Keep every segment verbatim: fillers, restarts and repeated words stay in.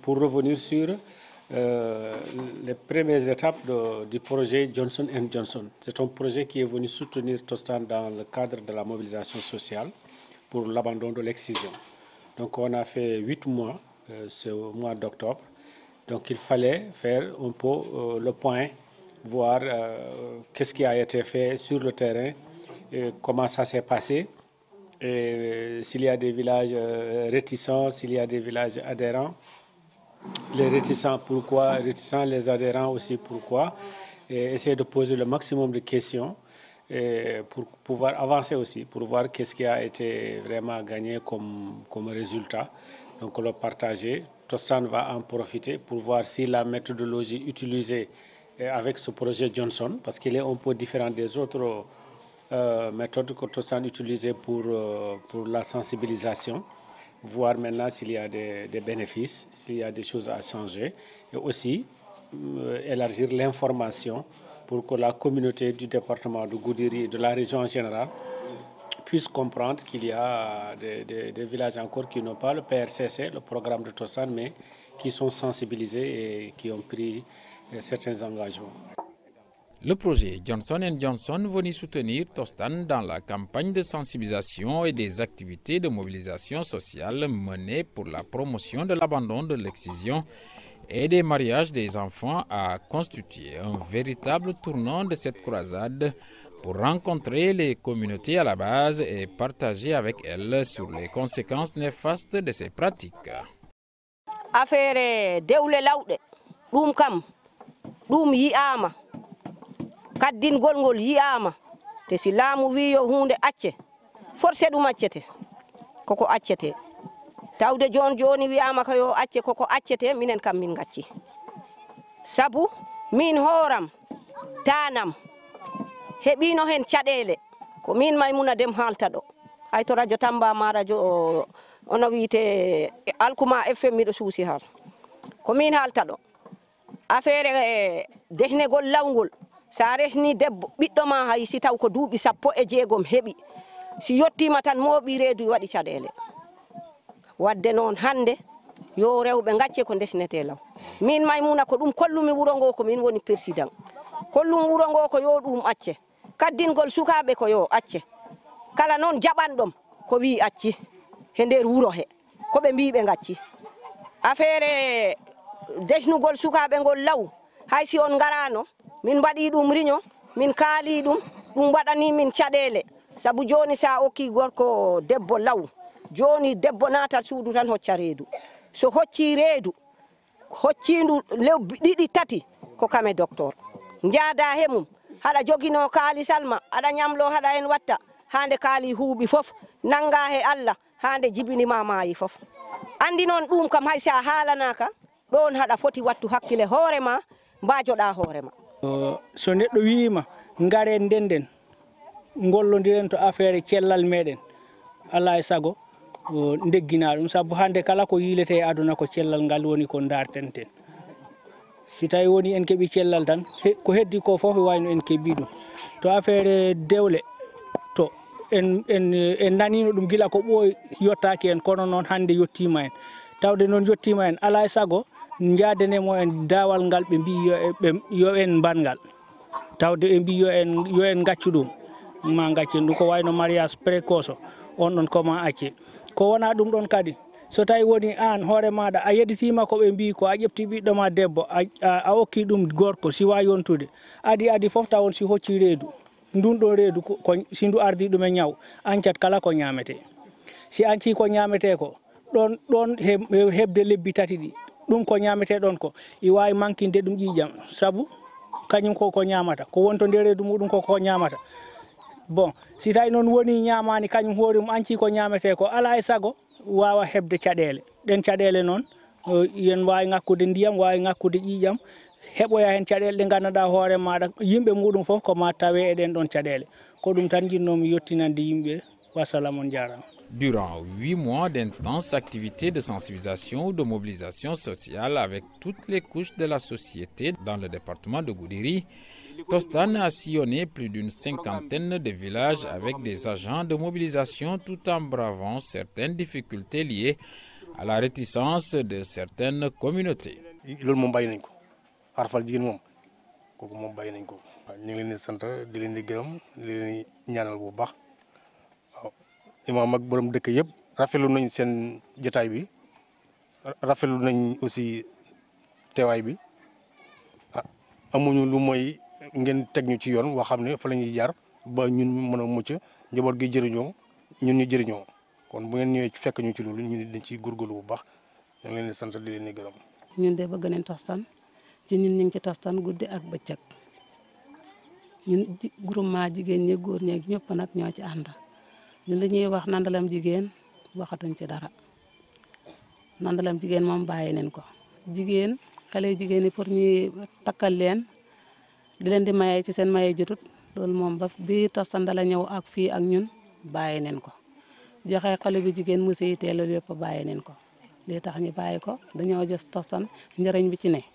pour revenir sur euh, les premières étapes de, du projet Johnson and Johnson. C'est un projet qui est venu soutenir Tostan dans le cadre de la mobilisation sociale pour l'abandon de l'excision. Donc on a fait huit mois, euh, c'est au mois d'octobre. Donc il fallait faire un peu euh, le point, voir euh, qu'est-ce qui a été fait sur le terrain, et comment ça s'est passé, et s'il y a des villages euh, réticents, s'il y a des villages adhérents. Les réticents, pourquoi? Réticents, les adhérents aussi, pourquoi? Et essayer de poser le maximum de questions et pour pouvoir avancer aussi, pour voir qu'est-ce qui a été vraiment gagné comme, comme résultat. Donc le partager. Tostan va en profiter pour voir si la méthodologie utilisée avec ce projet Johnson, parce qu'il est un peu différent des autres euh, méthodes que Tostan utilisait pour, euh, pour la sensibilisation, voir maintenant s'il y a des, des bénéfices, s'il y a des choses à changer, et aussi euh, élargir l'information pour que la communauté du département de Goudiri et de la région en général puisse comprendre qu'il y a des, des, des villages encore qui n'ont pas le P R C C, le programme de Tostan, mais qui sont sensibilisés et qui ont pris certains engagements. Le projet Johnson and Johnson venait soutenir Tostan dans la campagne de sensibilisation et des activités de mobilisation sociale menées pour la promotion de l'abandon de l'excision et des mariages des enfants, a constitué un véritable tournant de cette croisade pour rencontrer les communautés à la base et partager avec elles sur les conséquences néfastes de ces pratiques. Affaire dewle lawde dum kam dum yi'ama kaddingol ngol yi'ama te si laamu wi yo hunde acce forcé dum accete koko accete tawde jon joni wi'ama ko yo acce koko accete minen kam min gacci sabu min horam tanam heɓino hen caɗele ko min Maymuna Dem halta ɗo hay to radio Tamba ma radio ono wiite Alkuma F M miɗo suusi har ko min halta ɗo affaire desnegol lawngol sa resni debbo ɓiɗɗo ma hay si taw ko duuɓi sappo e jeegom heɓi si yettima tan mooɓi reedu waɗi caɗele wadde noon hande yo rewɓe gacce ko desnete law min Maymuna ko ɗum kollumi wuro ngo ko min woni président kollum wuro ngo ko yo ɗum acce kaddingol sukaɓe ko yo acce kala noon jaɓanɗom ko wi acci he nder wuro he ko ɓe mbi ɓe gacci affaire desnugol sukaɓe ngol law hay si on garano min mbaɗi ɗum riño min kaali ɗum ɗum waɗani min caɗele sabu joni sa okki gorko debbo law joni debbo natat suudu tan hocca reedu so hocci reedu hoccindu lebbi ɗiɗi tati ko kame docteur jaada he mum haɗa jogino kaali salma aɗa ñamlo haɗa hen watta hande kaali huuɓi fof nanga he Allah hande jibinima maayi fof andi noon ɗum kam hay sa haalanaka ɗon haɗa foti wattu hakkille hoorema mbajoɗa hoorema so neɗɗo wiima ngare ndenden gollodiren to affaire cellal meɗen ala e saago ndeggina ɗum saabu hande kala ko yilete e aduna ko cellal ngal woni ko dartenten si tawi woni en keeɓi cellal tan ko heddi ko fof wayno en keɓɓi ɗum to affaire dewle to en en en nanino ɗum gila ko ɓooy yottaki en kono noon hande yottima en tawde noon yottima en ala e saago jaadenemo en dawal ngal ɓe mbi yo, yo en mbangal tawde ɓe mbi yo en yo en gaccu ɗum ma gaccen ɗum ko wayno mariage précoce on ɗon comment acce ko wona ɗum ɗon kadi so tawi woni an hoore maɗa a yeditima ko ɓe mbi ko a ƴefti ɓiɗɗo ma debbo a, a, a okki ɗum gorko siwa yontude adi adi fof tawon si hocci reedu ndun ɗon reedu ko si ndu ardi ɗum e ñaw ancat kala ko ñamete si anci ko ñamete ko ɗon ɗon hebde lebbi tati ɗi ɗum ko ñamete ɗon ko i wawi mankinde ɗum ƴiƴam saabu kañum ko ko ñamata ko wonto nder reedu muɗum ko ko ñamata bon si tawi noon woni ñamani kañum hoore mum anci ko ñamete ko ala e saago wawa hebde caɗele ɗen caɗele noon yen wawi ngakkude ndiyam wawi ngakkude ƴiƴam heɓoya hen caɗele ɗe ganduɗa hoore maɗa yimɓe muɗum foof ko ma tawe eɗen ɗon caɗele ko ɗum tan jinnomi yettinande yimɓe wassalam on jarama. Durant huit mois d'intenses activités de sensibilisation ou de mobilisation sociale avec toutes les couches de la société dans le département de Goudiri, Tostan a sillonné plus d'une cinquantaine de villages avec des agents de mobilisation tout en bravant certaines difficultés liées à la réticence de certaines communautés. loolu moom bàyyi nañ ko arfal jigéen moom kooku moom bàyyi nañ ko. waaw ñu ngi leen di sant di leen di gërëm di leen di ñaanal bu baax waaw imaam ak borom dëkk yëpp rafetlu nañ seen jotaay bi rafetlu nañ aussi teewaay bi ah amuñu lu mooy ngeen teg ñu ci yoon woo xam ne fa la ñuy jaar ba ñun mën a mucc njaboot gi jëriñoo ñun ñu jëriñoo kon bu ngeen ñëwee fekk ñu ci loolu ñu dañ ciy góorgóorlu bu baax ñu ngi leen di sant di leen di gërëm. ñun de bëgg nañ tostan ci ñun ñu ngi ci tostan guddi ak bëccëg ñun groupement jigéen ñi góor ñeeg ñëpp nag ñoo ci ànd ñun li ñuy wax nandalam jigéen waxatuñ ci dara nandalam jigéen moom bàyyi nañ ko jigéen xale jigéen yi pour ñuy takkal leen di leen di maye ci seen maye jotut loolu moom ba bii tostan dala ñëw ak fii ak ñun bàyyi nañ ko joxe xale bi jigéen mu siy teelal yëpp bàyyi nañ ko lii tax ñu bàyyi ko dañoo gis tostan njëriñ bi ci ne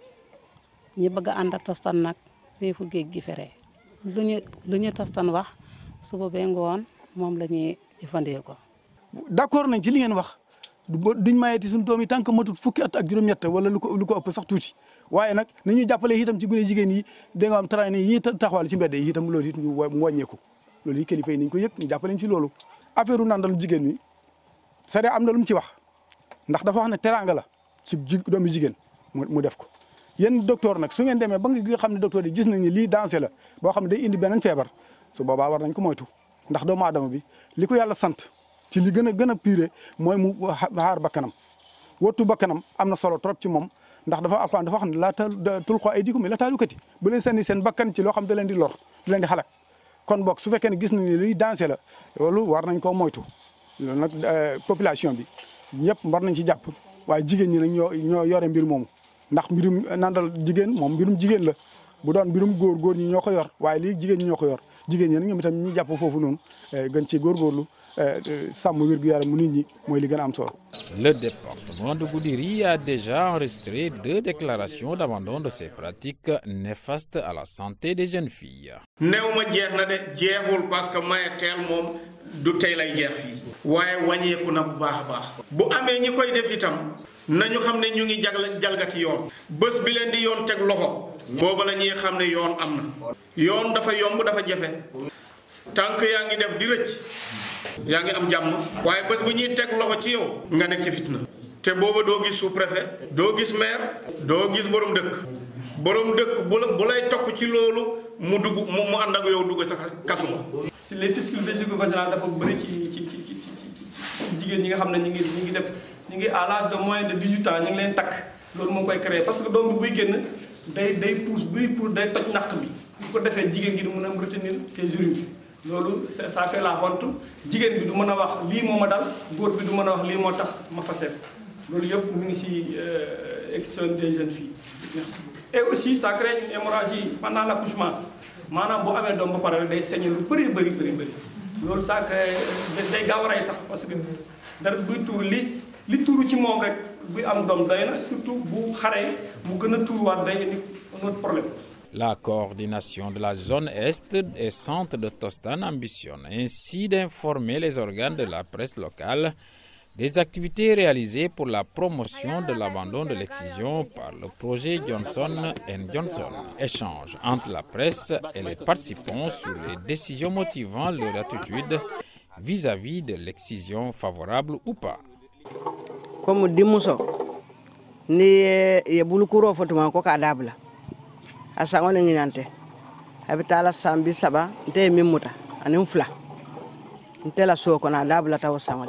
ñi bëgg a ànd ak tostan nag fii fu géej gi feree lu ñu lu ñu tostan wax suba bee ngoon moom la ñuy jëfandikoo. d'accord nañ ci li ngeen wax duñ mayeeti suñu doom yi tant que matut fukki at ak juróom-ñett wala lu ko lu ko ëpp sax tuuti waaye nag nañu jàppale itam ci gune jigéen yi da nga am train yi ñuy taxawal ci mbedd yi itam loolu it mu wàññeeku loolu yi kilifa yi nañ ko yëg ñu jàppale ci loolu. affaire u nandal jigéen mi c'est am na lu mu ci wax ndax dafa wax ne teraanga la ci ji doomu jigéen mu def ko yéen docteur nag su ngeen demee ba nga xam ne docteur yi gis nañ ni lii danger la boo xam ne day indi beneen feebar su boobaa war nañ ko moytu ndax doomu aadama bi li ko yàlla sant ci li gën a gën a pire mooy mu xaar bakkanam wattu bakkanam am na solo trop ci moom ndax dafa alxuraan dafa wax ne laa tulquu aydiikum ilaa tahlukati bu leen sànni seen bakkan ci loo xam da leen di lor da leen di xalak kon boog su fekkee ne gis nañ ne liy danger la loolu war nañ koo moytu loolu nag population bi ñëpp war nañ ci jàpp waaye jigéen ñi nag ñoo ñoo yore mbir moomu ndax mbirum nandal jigéen moom mbirum jigéen la bu doon mbirum góor góor ñi ñoo ko yor waaye lii jigéen ñi ñoo ko yor jigéen ñi nag ñoom itam ñu jàpp foofu noonu gën ci góorgóorlu sàmm wér-gu-yaramu nit ñi mooy li gën a am solo. Le département de Goudiri a déjà enregistré deux déclarations d'abandon de ces pratiques néfastes à la santé des jeunes filles. néew ma jeex na de jeexul parce que maye teel moom du tey lay jeex fii. waaye wàññeeku na bu baax a baax. bu amee ñi koy def itam nañu xam ne ñu ngi jagla jalgati yoon. bés bi leen di yoon teg loxo. booba la ñuy xam ne yoon am na. yoon dafa yomb dafa jafe. tànk yaa ngi def di rëcc. yaa ngi am jàmm waaye bés bu ñuy teg loxo ci yow nga nekk ci fitna te booba doo gis sous-préfet doo gis maire doo gis borom dëkk borom dëkk bu la bu lay topp ci loolu mu dugg mu mu ànd ak yow dugg sa kasu ba. si les fiscule vésico-vaginales dafa bëri ci ci ci ci ci jigéen ñi nga xam ne ñu ngi ñu ngi def ñu ngi à l'âge de moins de dix-huit ans ñu ngi leen takk loolu moo koy créer parce que doom bi buy génn day day pousse buy pousse day toj naq bi bu ko defee jigéen gi di mën a retenir ses urines. loolu ça fait la honte jigéen bi du mën a wax lii moo ma dal góor bi du mën a wax lii moo tax ma fase loolu yëpp mu ngi ci excision des jeunes filles merci beaucoup. Et aussi ça crée une hémorragie pendant l'accouchement maanaam boo amee doom ba pare day saigner lu bëri bëri bëri bëri loolu ça crée day gaaw a rey sax parce que dara buy tuur li li tuuru ci moom rek buy am doom doy na surtout bu xaree mu gën a tuuruwaat day indi un autre problème. La coordination de la zone Est et centre de Tostan ambitionne ainsi d'informer les organes de la presse locale des activités réalisées pour la promotion de l'abandon de l'excision par le projet Johnson and Johnson. Échange entre la presse et les participants sur les décisions motivant leur attitude vis-à-vis de l'excision favorable ou pas. Comme dimuso ni ye bulukuro fotuma ko ka dabla asa ngone nginante abitala sambi saba nte mimuta anin fula nte la soko na dabla taw samale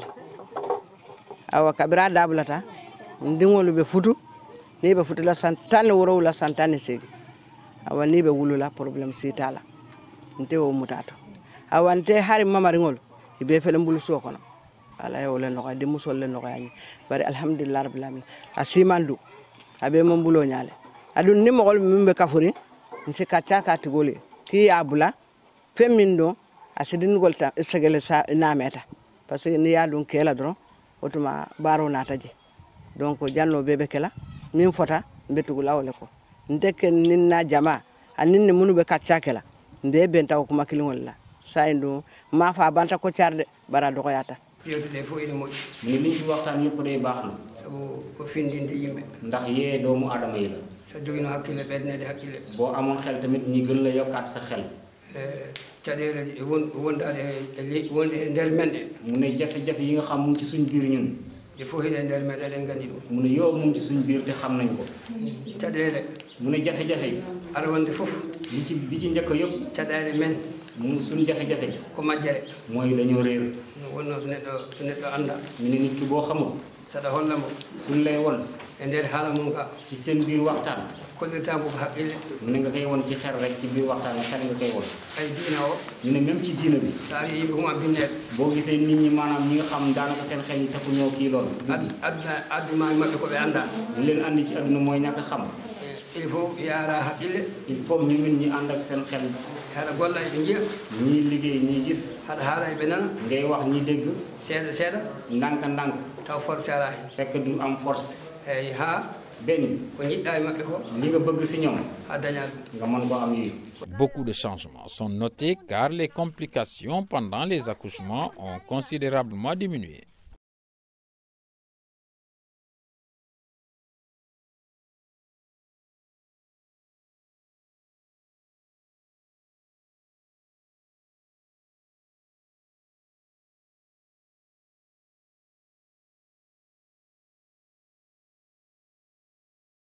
awa kabira dabla ta ndingolu be futu ni be futu la santane woro la santane segi awa ni be wulula problem sitala nte o mutato awa nte hari mamari ngol ibe fele mbulu soko na ala yo le no di musol le no yani bari alhamdulillah rabbil alamin asimandu abe mo mbulo nyaale adun ni mogol mimbe kafuri nsi kacha katigole ki abula femindo asidin golta segele sa na meta parce que ni ya dun kela dron otuma baro nataje donc janno bebe kela min fota betugula wala ko ndeke ninna jama aninne munube kacha kela nde benta ko makilingol la sayndo ma fa banta ko charde bara do yata yewtude fof ene moƴƴi mu ne liñ ci waxtaan yëpp day baax na sabu ko findinde yimɓe ndax yee doomu aadama yi la so jogino hakkille ɓernede hakkille boo amoon xel tamit ñi gën la yokkaat sa xel caɗele won wondade e wonde e nder men ɗe mu ne jafe-jafe yi nga xam mu ngi ci suñ biir ñun de fof hiɗe nder meɗen eɗen gandi ɗum mu ne yow mu ngi ci suñ biir te xam nañ ko caɗele mu ne jafe-jafe yi aɗa wonde fof li ci li ci njëkk yëpp caɗele men mu suñ jafe-jafe ko majjere mooy dañoo réer wonno so neɗɗo so neɗɗo anda mu ne nit ki boo xamul saɗa holla mo suñ lay won e nder haala mum ka ci seen biir waxtaan kollirta ko haqqille mu ne nga koy won ci xel rek ci biir waxtaan xel nga koy won ay diina o mu ne même ci diina bi sa ari yimɓe huma binneɓe boo gisee nit ñi maanaam ñi nga xam daanaka seen xel yi taxu ñoo kii loolu adduna adduma maɓɓe ko ɓe anda li leen andi ci adduna mooy ñàkk xam il faut yaara haqqille il faut ñu min ñi ànd ak seen xel haɗa golla eɓe jiya ñii liggéey ñii gis haɗa haala eɓe nana ngay wax ñi dégg seeɗa seeɗa ndànk ndànk taw force ala hen fekk du am force eyi ha benn ko jiɗɗa e maɓɓe ko li nga bëgg si ñoom ha dañal nga mën ko am yi. Beaucoup de changements sont notés car les complications pendant les accouchements ont considérablement diminué.